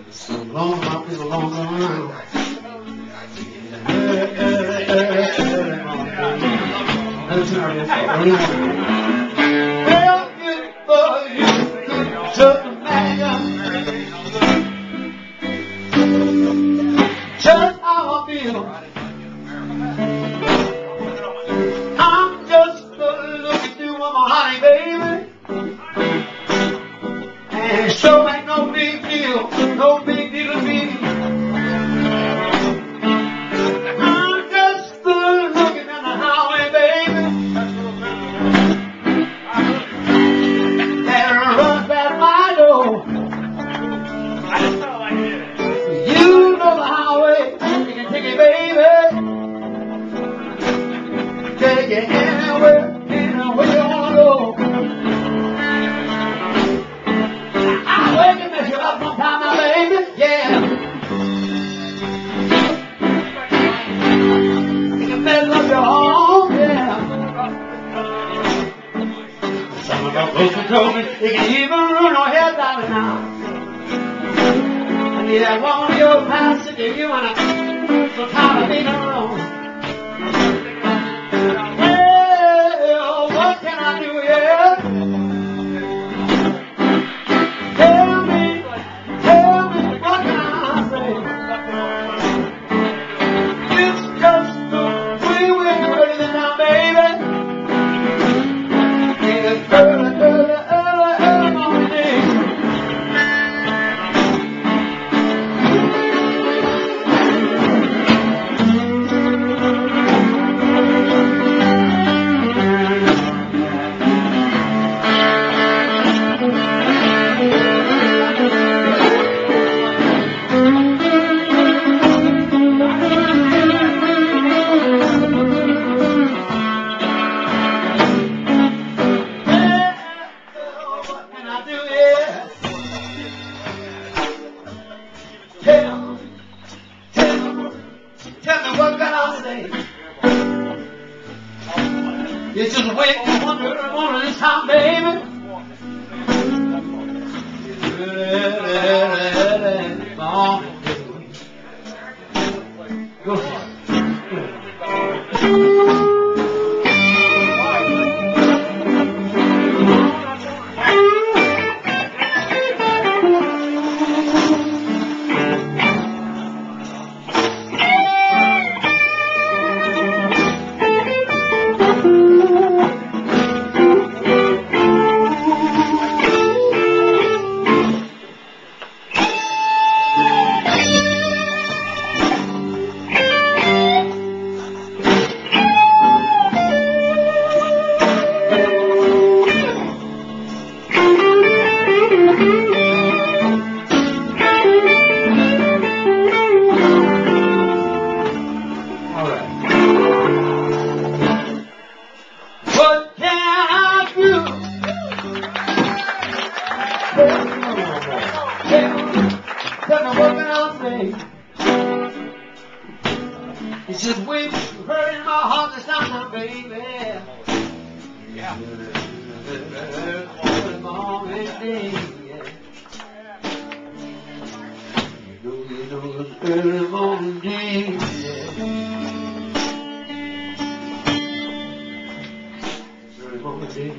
So long, my people long gone. Well, good for you, took the man. Just how I feel. I'm just looking through my honey, baby. And it sure ain't no big deal to me. I'm just looking down the highway, baby. And run past my door. You know the highway, you can take it, baby. Take it anywhere you wanna go. I'm waking you up sometime, my baby, yeah. You can mess up your home, yeah. Some of our folks have told me you can even ruin your head, darling, now. And you have one of your past to give you and so tired of being alone. What can I do, yeah? Tell me, what can I say? It's just the way we're ready now, baby. It's early morning. It's just waiting for one of this time, baby. Go for it. It's just way hurting my heart this time now, baby. Yeah. Early morning day, yeah. You know it's early morning day, yeah. It's early morning day.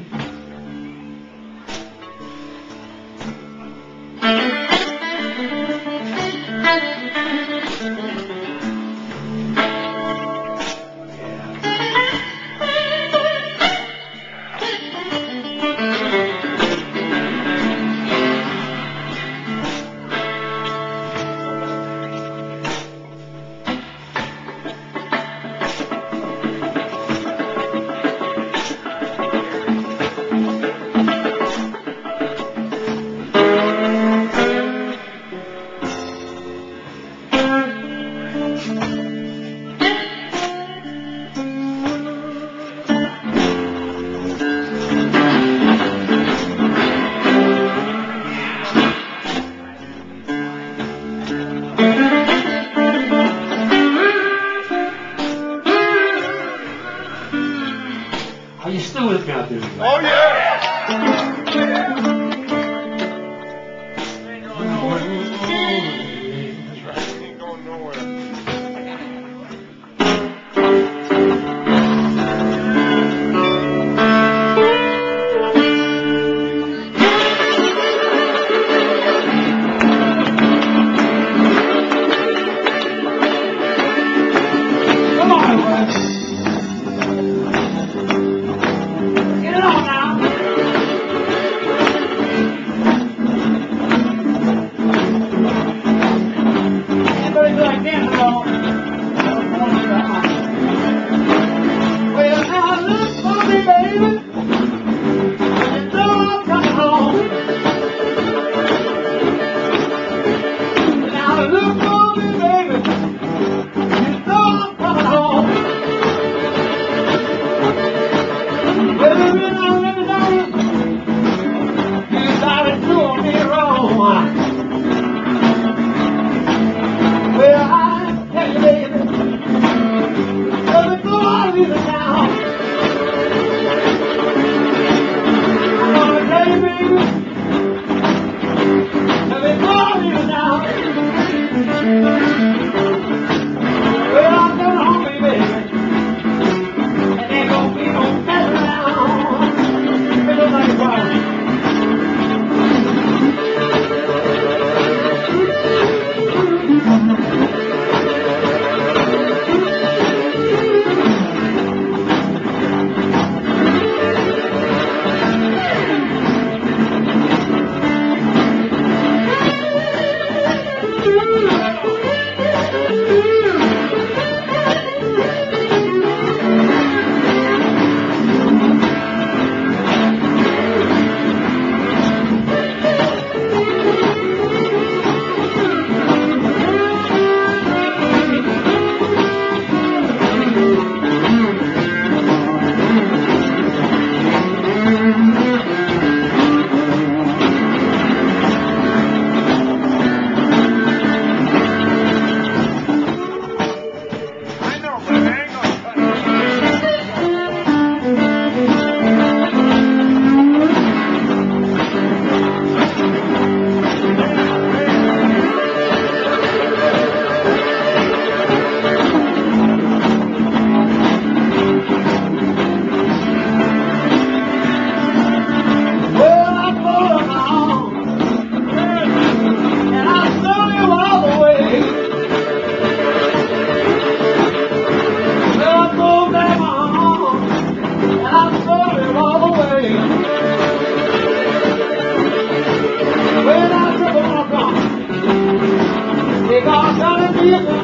Thank you.